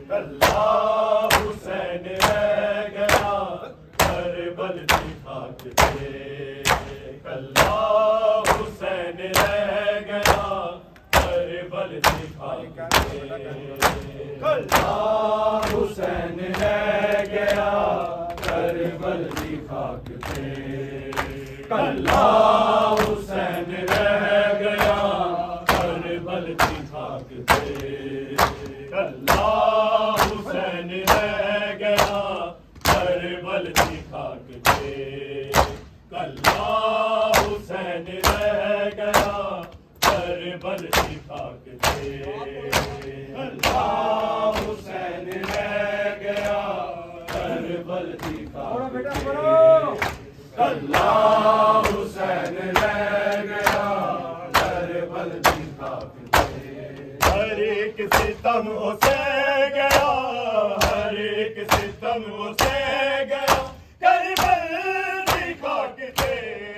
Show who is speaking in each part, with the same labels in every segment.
Speaker 1: कल्ला हुसैन रह गया करबल की खाक पे, कल्ला हुसैन रह गया करबल की खाक पे, कल्ला हुसैन रह गया करबल की खाक पे, कल्ला हुसैन रह गया करबल की खाक पे, कल्ला हुसैन रह गया करबल की खाक पे, कल्ला हुसैन रह गया करबल की खाक पे, कल्ला हुसैन रह गया करबल की खाक पे, कल्ला हुसैन रह गया करबल की खाक पे, हर एक सितम हो सह गया, हर एक सितम हो सह गया करबल की खाक पे,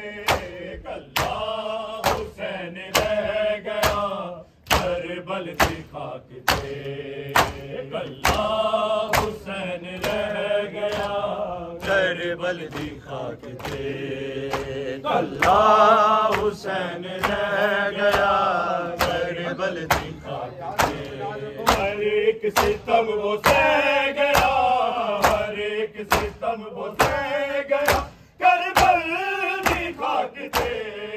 Speaker 1: कल्ला हुसैन रह गया करबल की खाक पे, कल्ला हुसैन रह गया करबल की खाक पे, कल्ला हुसैन रह गया करबल की खाक पे, हर एक सितम वो सह गया, हर एक सितम वो सह गया करबल की खाक पे,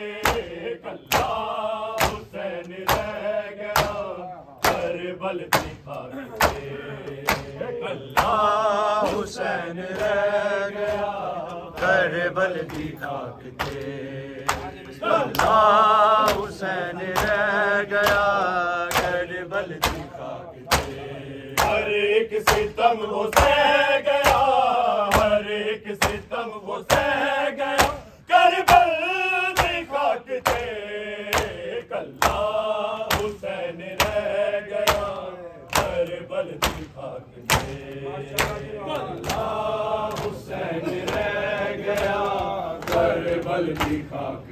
Speaker 1: कल्ला हुसैन रह गया करबल की खाक पे, कल्ला हुसैन रह गया करबल की खाक पे, कल्ला हुसैन रह गया करबल की खाक पे, हर एक सितम वो सह गया, हर एक सितम वो सह गया करबल की खाक पे, कल्ला हुसैन रह गया करबल की खाक पे, कल्ला हुसैन रह गया करबल की खाक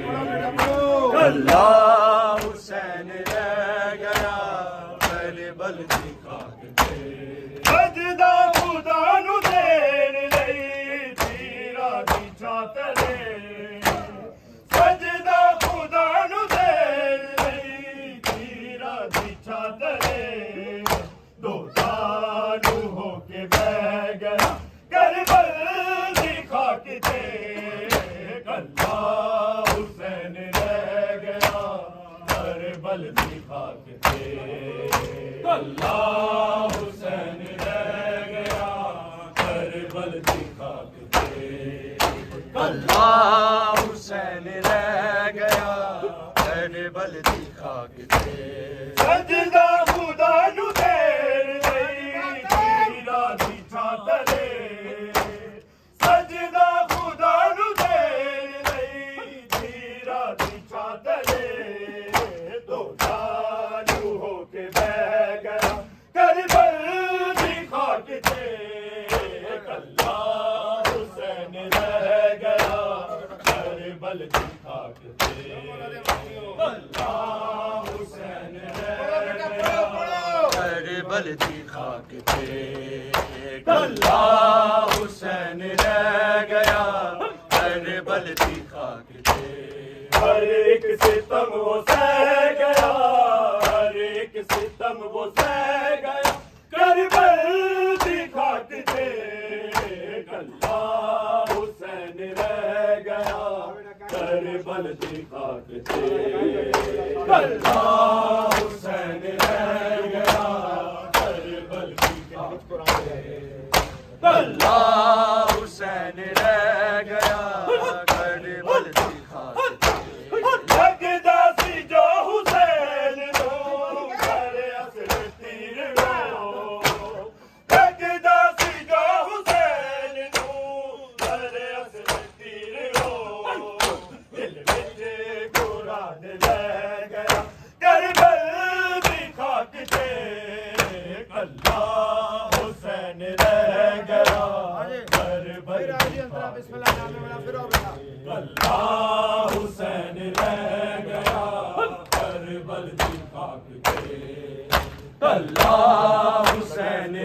Speaker 1: पे, कल्ला हुसैन रह गया करबल की खाक पे, सजदा खुदा नू देण लई तीरा दी छात रे, सजदा खुदा नू देण लई तीरा दी छात रे, दो तानू होके बह गया करबल की खाक पे, कल्ला हुसैन रह गया करबल की खाक पे, कल्ला हुसैन रह गया करबल की खाक पे, कल्ला हुसैन रह गया करबल की खाक पे, सजदा खुदा नू देण लई तीरा दी छात रे, सजदा खुदा नू देण लई तीरा दी छात रे, दो तानू होके बह गया करबल की खाक पे, कल्ला हुसैन रह गया करबल की खाक पे, कल्ला हुसैन रह गया करबल की खाक पे, कल्ला हुसैन रह गया करबल की खाक पे, हर एक सितम वो सह गया, हर एक सितम वो सह गया करबल की खाक पे, कल्ला हुसैन रह गया करबल की खाक पे, कल्ला हुसैन रह गया करबल की खाक पे, कल्ला हुसैन रह गया करबल की खाक पे, लगदा सी जो हुसैन नू कर असर तीर नो, लगदा सी जो हुसैन नू कर असर तीर नो, दिल विच कुरान रह गया करबल की खाक पे, कल्ला हुसैन रह गया करबल की खाक पे, कल्ला हुसैन रह गया करबल की खाक पे, कल्ला हुसैन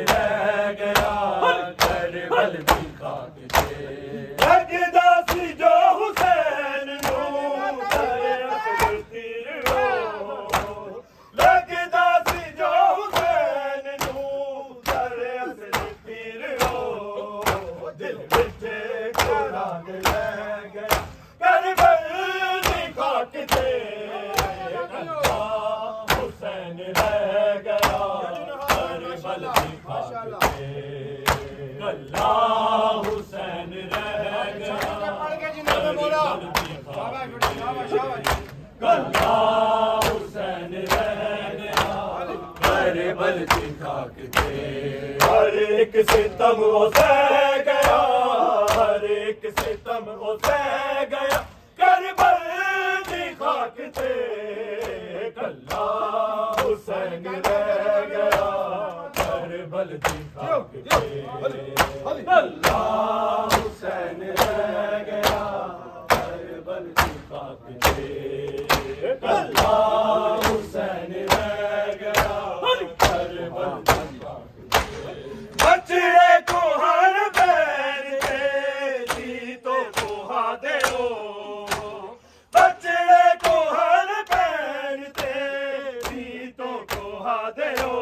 Speaker 1: करबल की खाक पे कल्ला हुसैन रह गया, करबल की खाक पे कल्ला हुसैन रह गया, करबल की खाक पे हर एक सितम वो सह गया, हर एक सितम वो सह गया, करबल की खाक पे कल्ला हुसैन रह गया, करबल की खाक पे कल्ला हुसैन रह गया, करबल की खाक पे कल्ला हुसैन रह गया, करबल की खाक पे बछड़े को हर बैर दे जीतों को हादे हो, बछड़े को हर बैर दे जीतों को हादे हो,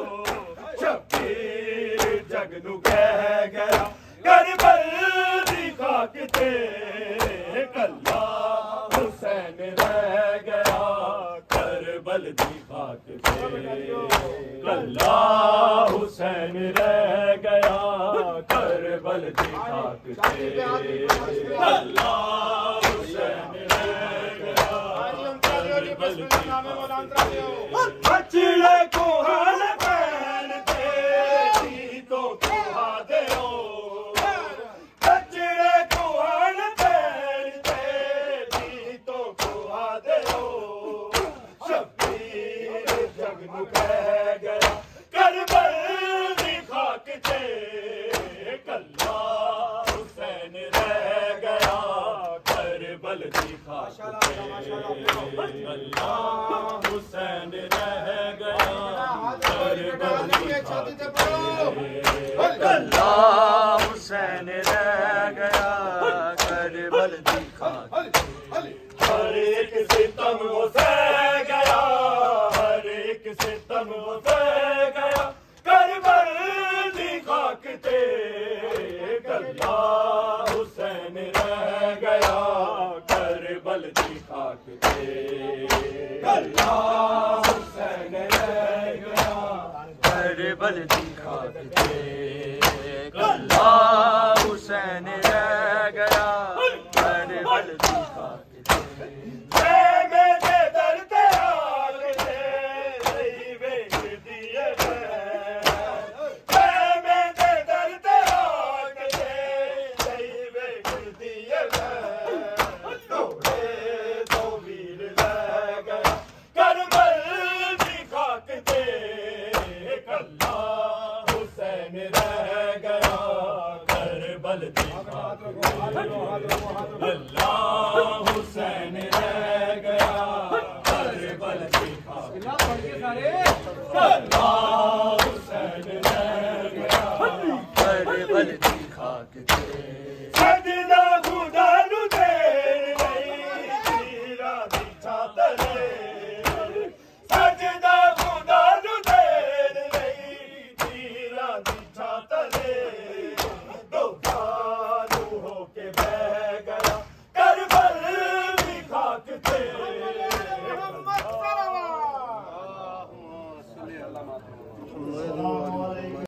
Speaker 1: शब्बीर जगनू कह गया, करबल की खाक ते कल्ला हुसैन रह गया, करबल की खाक पे कल्ला हुसैन रह गया, करबल की खाक पे कल्ला हुसैन रह गया, करबल की खाक पे बछड़े को हर बैर दे जीतों को हादे हो, बछड़े को हर बैर दे जीतों को हादे हो, शब्बीर जगनू कह गया, करबल की खाक ते कल्ला हुसैन रह गया, करबल की खाक पे कल्ला हुसैन रह गया, करबल की खाक पे कल्ला हुसैन रह गया, करबल की खाक पे हर एक सितम वो सह गया, हर एक सितम वो सह गया, करबल की खाक ते कल्ला हुसैन रह गया, करबल की खाक पे कल्ला हुसैन रह गया, करबल की खाक पे कल्ला हुसैन रह गया, करबल की खाक मेरे दर ते आग दे वेख दिए मेरे दर ते आग दे वेख दिए दौड़े तो वीर रह गया, करबल की खाक ते कल्ला हुसैन रह गया, करबल की खाक पे कल्ला हुसैन रह गया, करबल की खाक पे कल्ला हुसैन रह गया, करबल की खाक पे सजदा खुदा नू देर नहीं तीरा दी छात ले, सजदा खुदा नू देर नहीं तीरा दी छात ले, दो गानू होके बह गया, करबल की खाक पे